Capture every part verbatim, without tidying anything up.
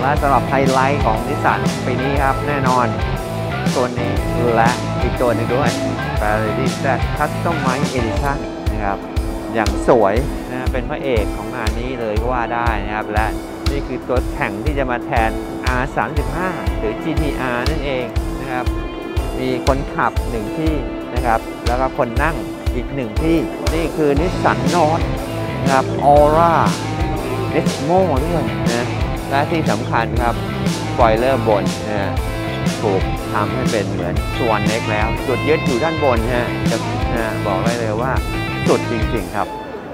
และสำหรับไฮไลท์ของนิสสันปีนี้ครับแน่นอนตัวนี้และอีกตัวหนึ่งด้วย Paradise Z Customize Edition นะครับอย่างสวยนะเป็นพระเอกของงานนี้เลยก็ว่าได้นะครับและนี่คือตัวแข่งที่จะมาแทน อาร์ สามสิบห้า หรือ จี ที อาร์ นั่นเองนะครับมีคนขับหนึ่งที่นะครับแล้วก็คนนั่งอีกหนึ่งที่นี่คือนิสสันโนตนะครับ Aura Nismo ด้วยนะและที่สำคัญครับสปอยเลอร์บนนะถูกทำให้เป็นเหมือนสวรรค์เล็กแล้วจุดยึดอยู่ด้านบนฮะจะนะบอกได้เลยว่าสุดจริงๆครับ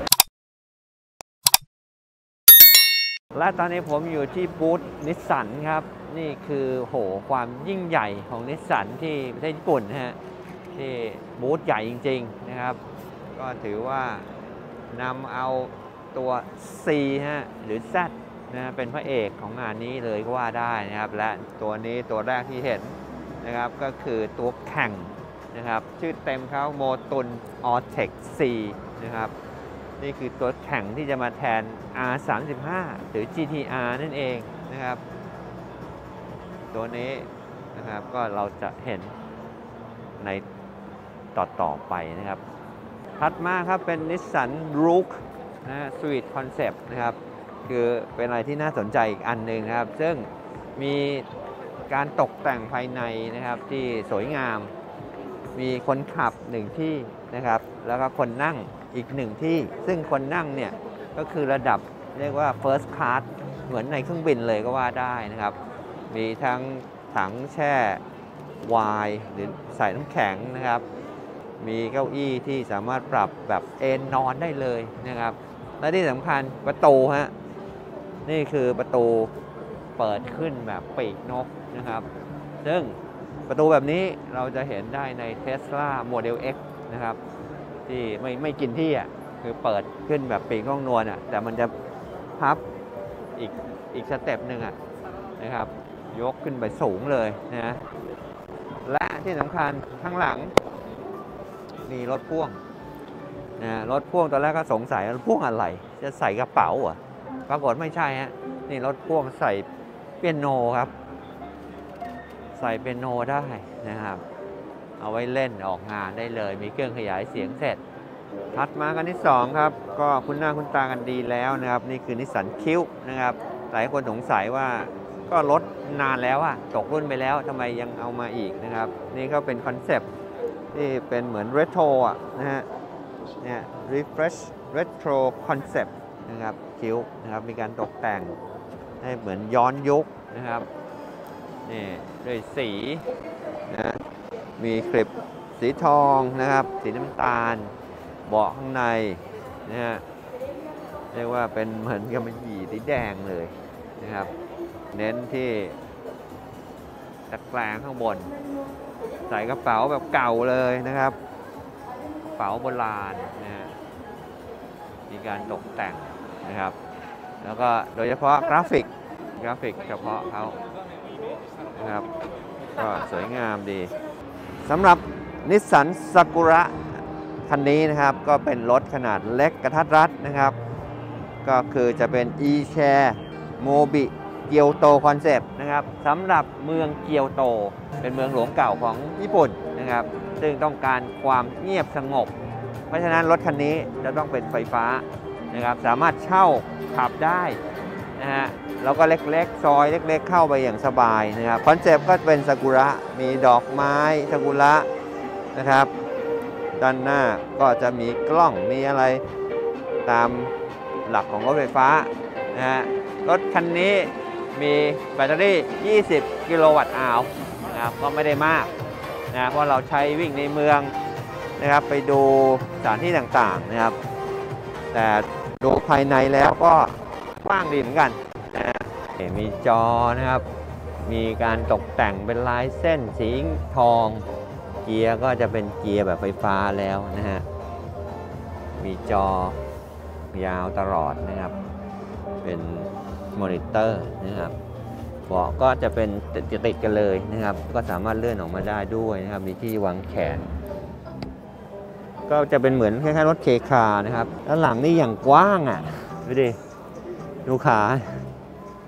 และตอนนี้ผมอยู่ที่บูธนิสสันครับนี่คือโหความยิ่งใหญ่ของนิสสันที่ประเทศญี่ปุ่นฮะที่บูธใหญ่จริงๆนะครับก็ถือว่านำเอาตัว C ฮะหรือ Z นะเป็นพระเอกของงานนี้เลยก็ว่าได้นะครับและตัวนี้ตัวแรกที่เห็นนะครับก็คือตัวแข่งนะครับชื่อเต็มเขาโมตุน ออเทค ซี นะครับนี่คือตัวแข่งที่จะมาแทน อาร์ สามสิบห้า หรือ จี ที อาร์ นั่นเองนะครับตัวนี้นะครับก็เราจะเห็นในต่อต่อไปนะครับถัดมาครับเป็น Nissan Rogue นะ Suite Concept นะครับคือเป็นอะไรที่น่าสนใจอีกอันหนึ่งนะครับซึ่งมีการตกแต่งภายในนะครับที่สวยงามมีคนขับหนึ่งที่นะครับแล้วก็คนนั่งอีกหนึ่งที่ซึ่งคนนั่งเนี่ยก็คือระดับเรียกว่า First Class เหมือนในเครื่องบินเลยก็ว่าได้นะครับมีทั้งถังแช่ไวน์หรือใส่น้ำแข็งนะครับมีเก้าอี้ที่สามารถปรับแบบเอนนอนได้เลยนะครับและที่สำคัญประตูฮะนี่คือประตูเปิดขึ้นแบบปีกนกนะครับซึ่งประตูแบบนี้เราจะเห็นได้ใน Tesla Model X นะครับที่ไม่ไม่กินที่อ่ะคือเปิดขึ้นแบบปีกนกนวลอ่ะแต่มันจะพับอีกอีกสเต็ปหนึ่งอ่ะนะครับยกขึ้นไปสูงเลยนะและที่สำคัญข้างหลังมีรถพ่วงนะรถพ่วงตอนแรกก็สงสัยรถพ่วงอะไรจะใส่กระเป๋าอ่ะปรากฏไม่ใช่ฮะนี่รถพ่วงใส่เปียโนครับใส่เปียโนได้นะครับเอาไว้เล่นออกงานได้เลยมีเครื่องขยายเสียงเสร็จถัดมากันที่สองครับก็คุ้นหน้าคุ้นตากันดีแล้วนะครับนี่คือนิสสันคิวนะครับหลายคนสงสัยว่าก็รถนานแล้วอะตกรุ่นไปแล้วทำไมยังเอามาอีกนะครับนี่ก็เป็นคอนเซปต์ที่เป็นเหมือนเรโทรอ่ะนะฮะเนี่ย refresh retro concept นะครับคิ้วนะครับมีการตกแต่งให้เหมือนย้อนยุคนะครับนี่ด้วยสีนะมีคลิปสีทองนะครับสีน้ำตาลเบาะข้างในนะฮะเรียกว่าเป็นเหมือนกับมันหยีสีแดงเลยนะครับเน้นที่ตะแกรงข้างบนใส่กระเป๋าแบบเก่าเลยนะครับกระเป๋าโบราณนะฮะมีการตกแต่งนะครับแล้วก็โดยเฉพาะกราฟิกกราฟิกเฉพาะเขานะครับก็สวยงามดีสำหรับนิสสันซากุระคันนี้นะครับก็เป็นรถขนาดเล็กกระทัดรัดนะครับก็คือจะเป็น e-share mobi เกียวโตคอนเซปต์นะครับสำหรับเมืองเกียวโตเป็นเมืองหลวงเก่าของญี่ปุ่นนะครับซึ่งต้องการความเงียบสงบเพราะฉะนั้นรถคันนี้จะต้องเป็นไฟฟ้านะครับสามารถเช่าขับได้นะฮะแล้วก็เล็กๆซอยเล็กๆเข้าไปอย่างสบายนะครับคอนเซปต์ก็เป็นซากุระมีดอกไม้ซากุระนะครับด้านหน้าก็จะมีกล้องมีอะไรตามหลักของรถไฟฟ้านะฮะรถคันนี้มีแบตเตอรี่ยี่สิบกิโลวัตต์อาวนะครับก็ไม่ได้มากนะเพราะเราใช้วิ่งในเมืองนะครับไปดูสถานที่ต่างๆนะครับแต่ดูภายในแล้วก็กว้างดีเหมือนกันนะมีจอนะครับมีการตกแต่งเป็นลายเส้นสีทองเกียร์ก็จะเป็นเกียร์แบบไฟฟ้าแล้วนะฮะมีจอยาวตลอดนะครับเป็นมอนิเตอร์นะครับเบาะก็จะเป็นติดติดกันเลยนะครับก็สามารถเลื่อนออกมาได้ด้วยนะครับมีที่วางแขนก็จะเป็นเหมือนคล้ายๆรถเคคานะครับด้านหลังนี่อย่างกว้างอ่ะดูดิดูขา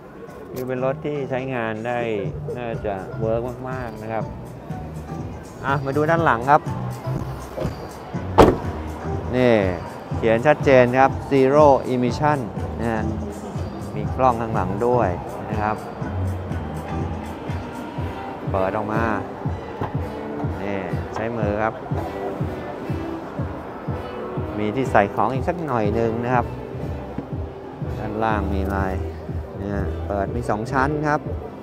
คือเป็นรถที่ใช้งานได้น่าจะเวิร์กมากๆนะครับอ่ะมาดูด้านหลังครับนี่เขียนชัดเจนครับ Zero Emission นะฮะมีกล้องข้างหลังด้วยนะครับเปิดออกมานี่ใช้มือครับมีที่ใส่ของอีกสักหน่อยหนึ่งนะครับด้านล่างมีลายเนี่ยเปิดมีสองชั้นครับ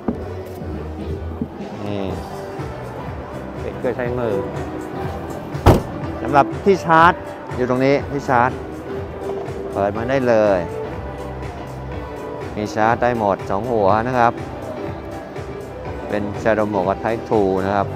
นี่เป็นเครื่องใช้มือสำหรับที่ชาร์จอยู่ตรงนี้ที่ชาร์จเปิดมาได้เลยมีชาร์จได้หมดสองหัวนะครับเป็น Shadow Mode กับ Type ทู นะครับ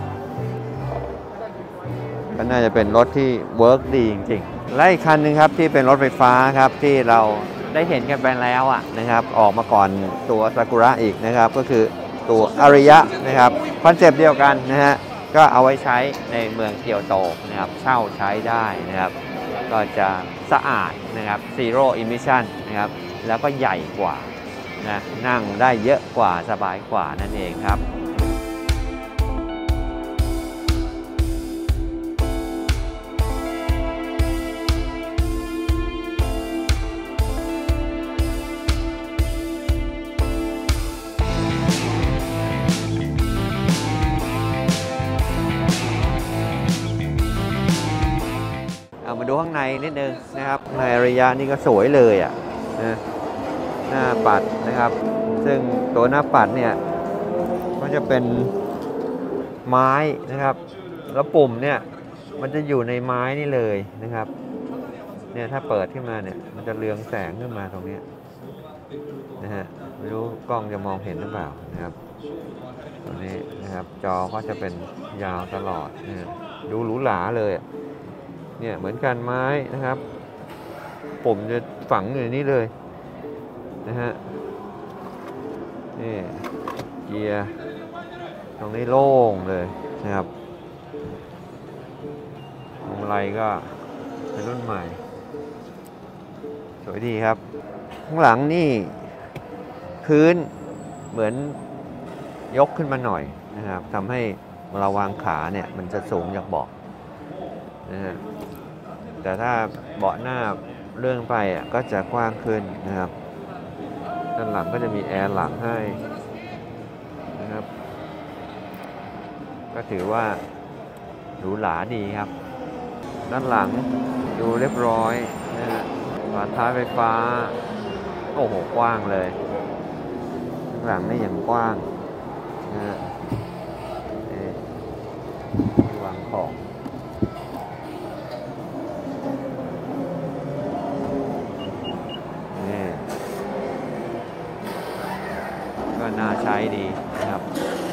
ก็น่าจะเป็นรถที่เวิร์กดีจริงๆและอีกคันหนึ่งครับที่เป็นรถไฟฟ้าครับที่เราได้เห็นกันไปแล้วอ่ะนะครับออกมาก่อนตัวซากุระอีกนะครับก็คือตัวอาริยะนะครับคอนเซปต์เดียวกันนะฮะก็เอาไว้ใช้ในเมืองเกียวโตนะครับเช่าใช้ได้นะครับก็จะสะอาดนะครับ Zero Emission นะครับแล้วก็ใหญ่กว่านะนั่งได้เยอะกว่าสบายกว่านั่นเองครับมาดูข้างในนิดนึงนะครับในระยะนี้ก็สวยเลยอ่ะนะหน้าปัดนะครับซึ่งตัวหน้าปัดเนี่ยก็จะเป็นไม้นะครับแล้วปุ่มเนี่ยมันจะอยู่ในไม้นี่เลยนะครับเนี่ยถ้าเปิดขึ้นมาเนี่ยมันจะเรืองแสงขึ้นมาตรงนี้นะฮะไม่รู้กล้องจะมองเห็นหรือเปล่านะครับตรงนี้นะครับจอก็จะเป็นยาวตลอดนะดูหรูหราเลยเนี่ยเหมือนกันไม้นะครับปุ่มจะฝังอยู่ในนี้เลยนะฮะนี่เกียร์ตรงนี้โล่งเลยนะครับพวงมาลัยก็เป็นรุ่นใหม่สวยดีครับข้างหลังนี่พื้นเหมือนยกขึ้นมาหน่อยนะครับทำให้เราวางขาเนี่ยมันจะสูงจากเบาะนะฮะแต่ถ้าเบาะหน้าเลื่อนไปอ่ะก็จะกว้างขึ้นนะครับด้านหลังก็จะมีแอร์หลังให้นะครับก็ถือว่าหรูหราดีครับด้านหลังดูเรียบร้อยนะฮะฝาท้ายไฟฟ้าโอ้โหกว้างเลยข้างหลังนี่อย่างกว้างนะฮะวางของน่าใช้ดีนะครับ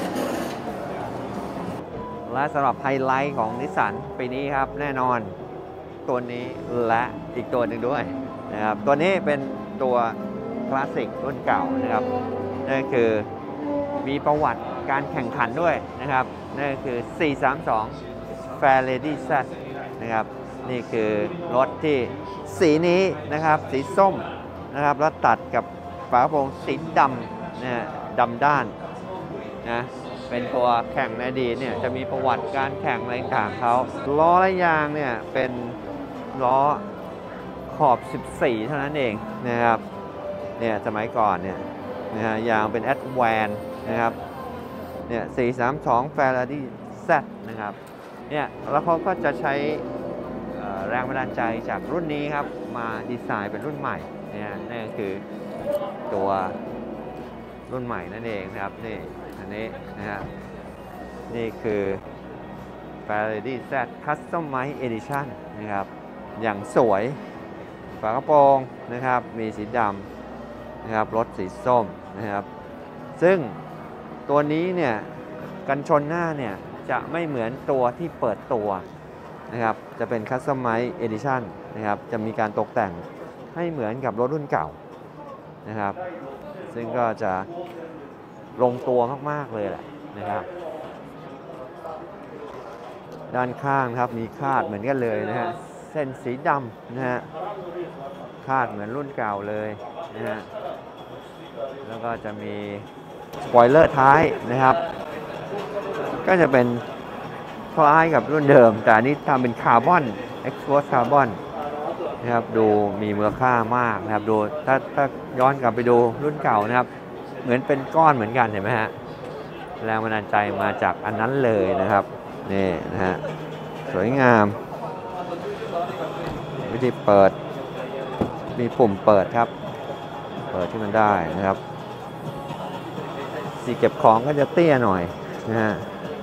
และสำหรับไฮไลท์ของนิสสันปีนี้ครับแน่นอนตัวนี้และอีกตัวหนึ่งด้วยนะครับตัวนี้เป็นตัวคลาสสิกรุ่นเก่านะครับนั่นคือมีประวัติการแข่งขันด้วยนะครับนั่นคือสี่สามสอง Fairlady Z นะครับนี่คือรถที่สีนี้นะครับสีส้มนะครับแล้วตัดกับฝากระโปรงสีดำนะดำด้านนะเป็นตัวแข่งในอดีตเนี่ยจะมีประวัติการแข่งอะไรต่างเขาล้อและยางเนี่ยเป็นล้อขอบสิบสี่เท่านั้นเองนะครับเนี่ยสมัยก่อนเนี่ยนะฮะยางเป็นแอดแวนนะครับเนี่ยสี่สามสอง Fairlady Z นะครับเนี่ยแล้วเขาก็จะใช้แรงบันดาลใจจากรุ่นนี้ครับมาดีไซน์เป็นรุ่นใหม่เนี่ยนั่นก็คือตัวรุ่นใหม่นั่นเองนะครับนี่อันนี้นะฮะนี่คือ Fairlady Z Customized Edition นะครับอย่างสวยฝากระโปรงนะครับมีสีดำนะครับรถสีส้มนะครับซึ่งตัวนี้เนี่ยกันชนหน้าเนี่ยจะไม่เหมือนตัวที่เปิดตัวนะครับจะเป็น Customized Edition นะครับจะมีการตกแต่งให้เหมือนกับรถรุ่นเก่านะครับซึ่งก็จะลงตัวมากๆเลยแหละนะครับด้านข้างครับมีคาดเหมือนกันเลยนะฮะเส้นสีดำนะฮะคาดเหมือนรุ่นเก่าเลยนะฮะแล้วก็จะมีสปอยเลอร์ท้ายนะครับก็จะเป็นคล้ายกับรุ่นเดิมแต่อันนี้ทำเป็นคาร์บอน Exposed คาร์บอนนะครับดูมีมูลค่ามากนะครับดูถ้าถ้าย้อนกลับไปดูรุ่นเก่านะครับเหมือนเป็นก้อนเหมือนกันเห็นไหมฮะแรงบันดาลใจมาจากอันนั้นเลยนะครับนี่นะฮะสวยงามวิธีเปิดมีปุ่มเปิดครับเปิดที่มันได้นะครับสีเก็บของก็จะเตี้ยหน่อยนะฮะ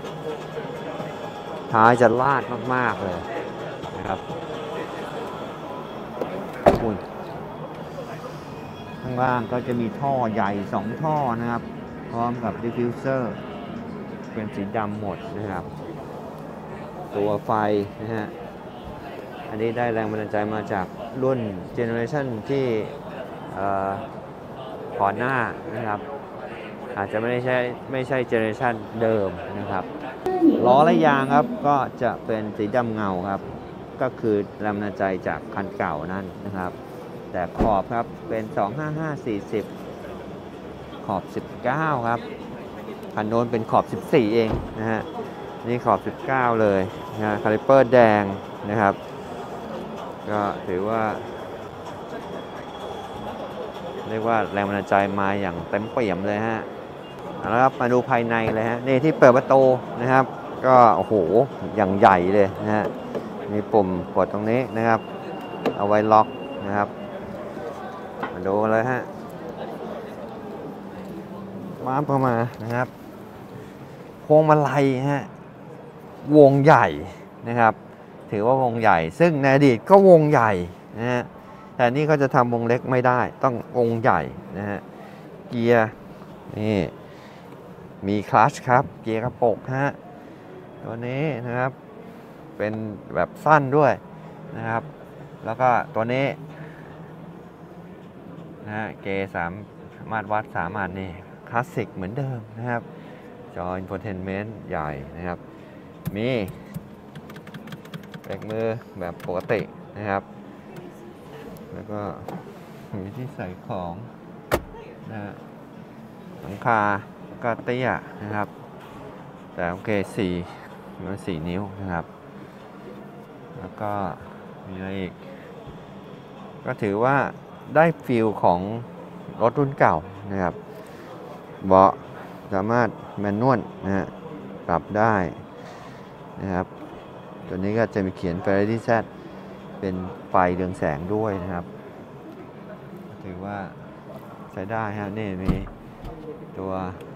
ท้ายจะลาดมากๆเลยนะครับข้างล่างก็จะมีท่อใหญ่สองท่อนะครับพร้อมกับดิฟฟิวเซอร์เป็นสีดำหมดนะครับตัวไฟนะฮะอันนี้ได้แรงบันดาลใจมาจากรุ่นเจเนอเรชันที่ก่อนหน้านะครับอาจจะไม่ใช่ไม่ใช่เจเนอเรชันเดิมนะครับล้อและยางครับก็จะเป็นสีดำเงาครับก็คือแรงบันดาลใจจากคันเก่านั่นนะครับแต่ขอบครับเป็น สองห้าห้า สี่สิบ ขอบสิบเก้าครับคันโน้นเป็นขอบสิบสี่เองนะฮะนี่ขอบสิบเก้าเลยนะคาลิเปอร์แดงนะครับก็ถือว่าเรียกว่าแรงบันดาลใจมาอย่างเต็มเปี่ยมเลยฮะแล้วครับมาดูภายในเลยฮะนี่ที่เปิดประตูนะครับก็โอ้โหอย่างใหญ่เลยนะฮะมีปุ่มกดตรงนี้นะครับเอาไว้ล็อกนะครับมาดูเลยฮะมาเข้ามานะครับพวงมาลัยฮะวงใหญ่นะครับถือว่าวงใหญ่ซึ่งในอดีตก็วงใหญ่นะฮะแต่นี่เขาจะทำวงเล็กไม่ได้ต้องวงใหญ่นะฮะเกียร์นี่มีคลัตช์ครับเกียร์กระปุกฮะตัวนี้นะครับเป็นแบบสั้นด้วยนะครับแล้วก็ตัวนี้นะฮะเกย์สามารถวัดสามารถนี่คลาสสิกเหมือนเดิมนะครับจอ Infotainment ใหญ่นะครับมีเบรกมือแบบปกตินะครับแล้วก็มีที่ใส่ของนะฮะหลังคาก็เตี้ยนะครับแต่โอเคสี่มันสี่นิ้วนะครับแล้วก็มีอะไรอีกก็ถือว่าได้ฟีลของรถรุ่นเก่านะครับเบาะสามารถแมนนวลนะฮะปรับได้นะครับตัวนี้ก็จะมีเขียน Ferrari Z เป็นไฟเรืองแสงด้วยนะครับถือว่าใช้ได้ฮะนี่มีตัว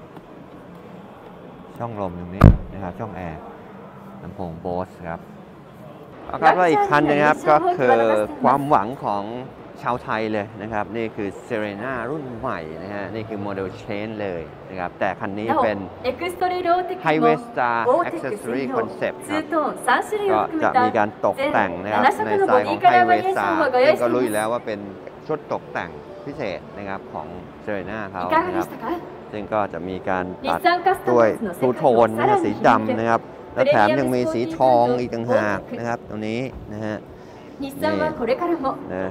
ช่องลมตรงนี้นะครับช่องแอร์ลำโพงโบสครับเอาครับว่าอีกคันนึงครับก็คือความหวังของชาวไทยเลยนะครับนี่คือ Serena รุ่นใหม่นะฮะนี่คือโมเดล Change เลยนะครับแต่คันนี้เป็น Highway Star Accessory Concept ครับก็จะมีการตกแต่งนะครับในสไตล์ของ Highway Star ซึ่งก็รู้อยู่แล้วว่าเป็นชุดตกแต่งพิเศษนะครับของ Serena เขานะครับซึ่งก็จะมีการตัดด้วยทูโทนนะฮะสีดำนะครับและแถมยังมีสีทองอีกต่างหากนะครับตรงนี้นะฮะนี่นะเป็น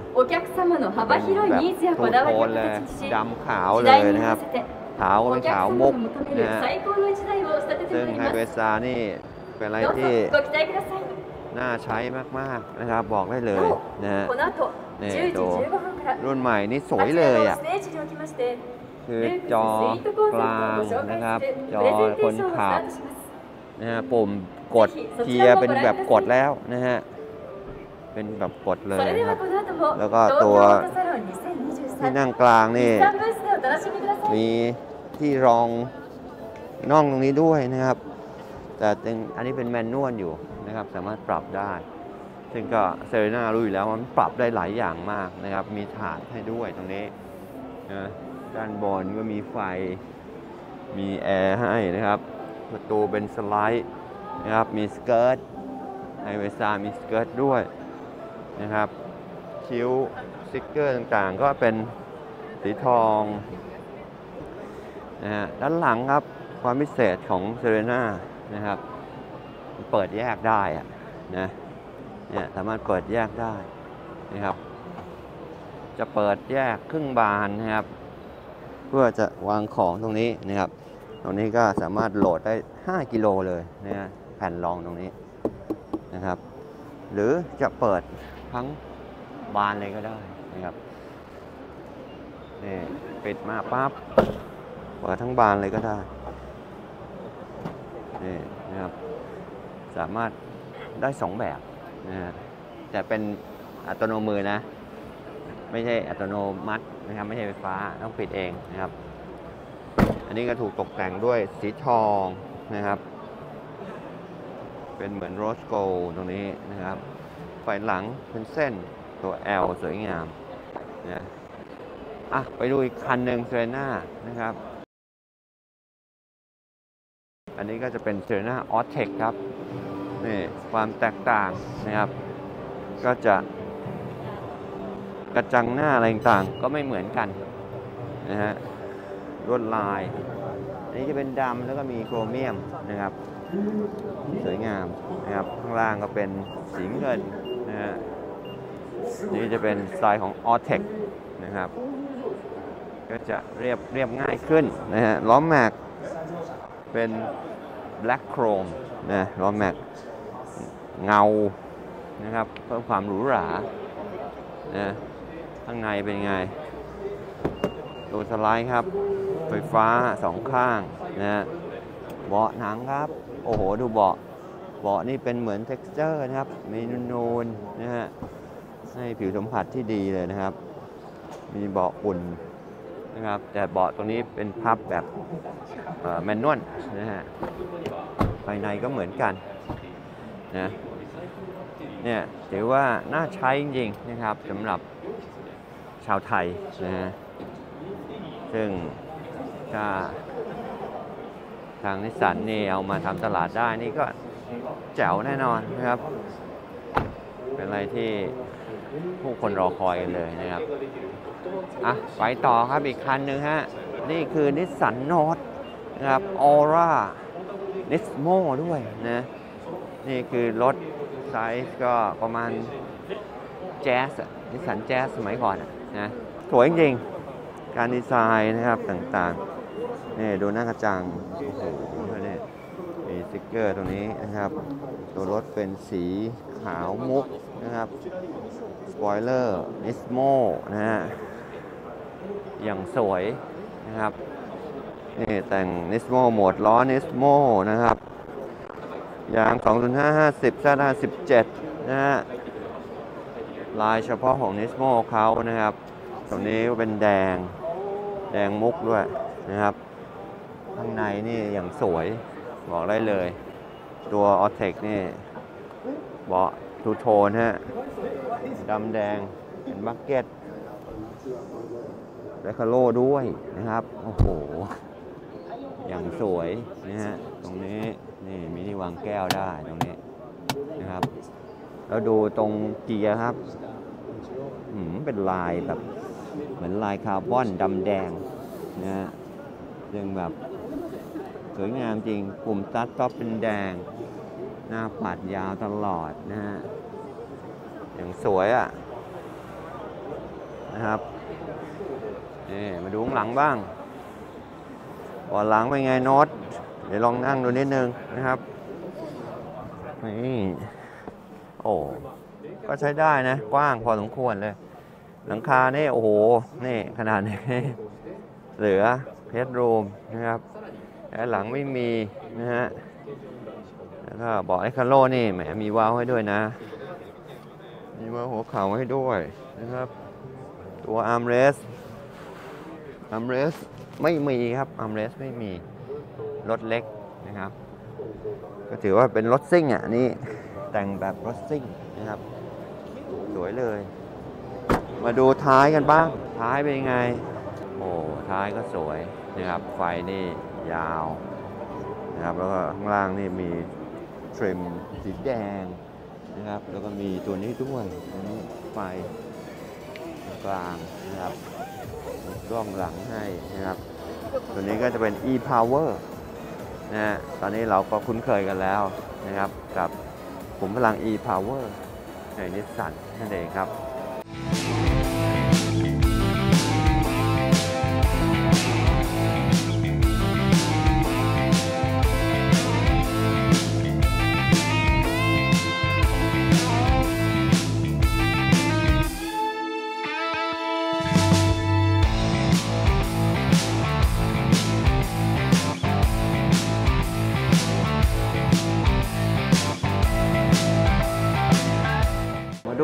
แบบทูโทนเลยดำขาวเลยนะครับขาวก็เป็นขาวมุกนะฮะซึ่งไฮเวสตาร์นี่เป็นอะไรที่น่าใช้มากๆนะครับบอกได้เลยนะฮะนี่ดูรุ่นใหม่นี่สวยเลยอ่ะคือจอกลางนะครับจอคนขับนะฮะปุ่มกดเกียร์เป็นแบบกดแล้วนะฮะเป็นแบบกดเลยครับแล้วก็ตัวที่นั่งกลางนี่มีที่รองน่องตรงนี้ด้วยนะครับแต่อันนี้เป็นแมนนวลอยู่นะครับสามารถปรับได้ซึ่งก็เซเรน่ารู้อยู่แล้วมันปรับได้หลายอย่างมากนะครับมีถาดให้ด้วยตรงนี้นะด้านบนก็มีไฟมีแอร์ให้นะครับประตูเป็นสไลด์นะครับมีสเกิร์ตไฮเวสตาร์มีสเกิร์ตด้วยนะครับคิ้วสติ๊กเกอร์ต่างๆก็เป็นสีทองนะฮะด้านหลังครับความพิเศษของเซเรน่านะครับเปิดแยกได้อะนะเนี่ยสามารถเปิดแยกได้นะครับจะเปิดแยกครึ่งบานนะครับเพื่อจะวางของตรงนี้นะครับตรงนี้ก็สามารถโหลดได้ห้ากิโลเลยนะฮะแผ่นรองตรงนี้นะครับหรือจะเปิดทั้งบานเลยก็ได้นะครับนี่ปิดมาปั๊บเปิดทั้งบานเลยก็ได้นี่นะครับสามารถได้สองแบบนะฮะแต่เป็นอัตโนมือนะไม่ใช่อัตโนมัตินะครับไม่ใช่ไฟฟ้าต้องปิดเองนะครับอันนี้ก็ถูกตกแต่งด้วยสีทองนะครับเป็นเหมือนโรสโกลด์ตรงนี้นะครับไฟหลังเป็นเส้นตัว L สวยงามนะอ่ะไปดูอีกคันหนึ่งเซเรน่านะครับอันนี้ก็จะเป็นเซเรน่าออเทคครับนี่ความแตกต่างนะครับก็จะกระจังหน้าอะไรต่างๆก็ไม่เหมือนกันนะฮะลวดลายอันนี้จะเป็นดำแล้วก็มีโครเมียมนะครับสวยงามนะครับข้างล่างก็เป็นสีเงินนะฮะนี่จะเป็นสไตล์ของ ออเทค นะครับก็จะเรียบเรียบง่ายขึ้นนะฮะล้อแม็กเป็น Black Chrome นะล้อแม็กเงานะครับเพิ่มความหรูหรานะข้างในเป็นไงตัวสไลด์ครับไฟฟ้าสองข้างนะฮะเบาะหนังครับโอ้โหดูเบาะเบาะนี่เป็นเหมือน เท็กซ์เจอร์ นะครับมีนูนๆนะฮะให้ผิวสัมผัสที่ดีเลยนะครับมีเบาะอุ่นนะครับแต่เบาะตรงนี้เป็นพับแบบแมนนวลนะฮะภายในก็เหมือนกันนะเนี่ยถือว่าน่าใช้จริงๆนะครับสำหรับชาวไทยนะฮะซึ่งถ้าทางนิสสันนี่เอามาทำตลาดได้นี่ก็แจ๋วแน่นอนนะครับเป็นอะไรที่ผู้คนรอคอยกันเลยนะครับอ่ะไปต่อครับอีกคันหนึ่งฮะนี่คือนิสสันโนตนะครับออร่านิสโมด้วยนะนี่คือรถไซส์ก็ประมาณแจ๊สนิสสันแจ๊สสมัยก่อนนะสวยจริงๆการดีไซน์นะครับต่างๆนี่ดูหน้ากระจังโอ้โหนี่มีสติ๊กเกอร์ตรงนี้นะครับตัวรถเป็นสีขาวมุกนะครับสปอยเลอร์นิสโมนะฮะอย่างสวยนะครับนี่แต่งนิสโมโหมดล้อนิสโมนะครับยาง สองศูนย์ห้า ห้าสิบ แซด ห้าสิบเจ็ด นะฮะลายเฉพาะของนิสโมเขานะครับตรงนี้เป็นแดงแดงมุกด้วยนะครับข้างในนี่อย่างสวยบอกได้เลยตัว ออเทค นี่เบาะทูโทนฮะดำแดงเป็นบัคเก็ตและคาโล่ด้วยนะครับโอ้โหอย่างสวยนะฮะตรงนี้นี่มีที่วางแก้วได้ตรงนี้นะครับแล้วดูตรงเกียร์ครับหืมเป็นลายแบบเหมือนลายคาร์บอนดำแดงนะฮะยังแบบสวยงามจริงปุ่มตัดก็เป็นแดงหน้าปัดยาวตลอดนะฮะอย่างสวยอ่ะนะครับนี่มาดูข้างหลังบ้างเบาะหลังเป็นไงโน้ตเดี๋ยวลองนั่งดูนิดนึงนะครับนี่โอ้ก็ใช้ได้นะกว้างพอสมควรเลยหลังคานี่โอ้โหนี่ขนาดนี้เหลือเฮดรูมนะครับแต่หลังไม่มีนะฮะแล้วก็เบาะไอคาโลนี่แหมมีวาล์วให้ด้วยนะมีวาล์วหัวเข่าให้ด้วยนะครับตัวอาร์มเรสอาร์มเรสไม่มีครับอาร์มเรสไม่มีรถเล็กนะครับก็ถือว่าเป็นรถซิ่งอ่ะนี่แต่งแบบรถซิ่งนะครับสวยเลยมาดูท้ายกันบ้างท้ายเป็นยังไงโอ้ท้ายก็สวยนะครับไฟนี่ยาวนะครับแล้วก็ข้างล่างนี่มีทริมสีแดงนะครับแล้วก็มีตัวนี้ด้วยตัวนี้ไฟกลางนะครับกล้องหลังให้นะครับตัวนี้ก็จะเป็น e-power นะฮะตอนนี้เราก็คุ้นเคยกันแล้วนะครับกับขุมพลัง e-power ในนิสสันนั่นเองครับ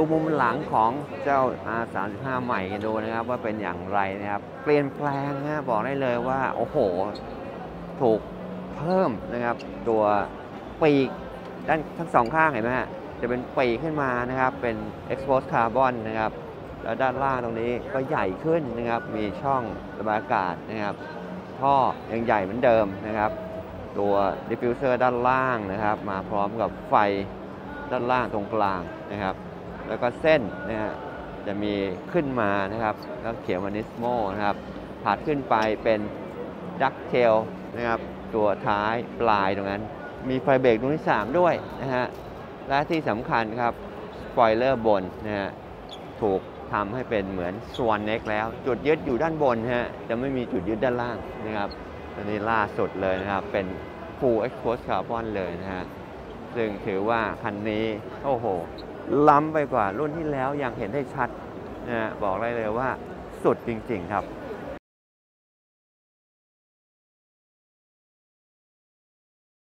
มุมหลังของเจ้า อาร์ สามสิบห้า ใหม่กันดูนะครับว่าเป็นอย่างไรนะครับเปลี่ยนแปลงนะบอกได้เลยว่าโอ้โหถูกเพิ่มนะครับตัวปีกด้านทั้งสองข้างเห็นไหมฮะจะเป็นปีกขึ้นมานะครับเป็น exposed carbon นะครับแล้วด้านล่างตรงนี้ก็ใหญ่ขึ้นนะครับมีช่องระบายอากาศนะครับท่อยังใหญ่เหมือนเดิมนะครับตัว diffuser ด้านล่างนะครับมาพร้อมกับไฟด้านล่างตรงกลางนะครับแล้วก็เส้นนะฮะจะมีขึ้นมานะครับแล้วเขียนว่า Nismo นะครับถัดขึ้นไปเป็น Ducktail นะครับตัวท้ายปลายตรงนั้นมีไฟเบรกดวงที่สามด้วยนะฮะและที่สำคัญครับสปอยเลอร์บนนะฮะถูกทำให้เป็นเหมือน Swan Neck แล้วจุดยึดอยู่ด้านบนฮะจะไม่มีจุดยึดด้านล่างนะครับอันนี้ล่าสุดเลยนะครับเป็น Full Exposed Carbon เลยนะฮะซึ่งถือว่าคันนี้โอ้โหล้ำไปกว่ารุ่นที่แล้วอย่างเห็นได้ชัดนะฮะบอกได้เลยว่าสุดจริงๆครับ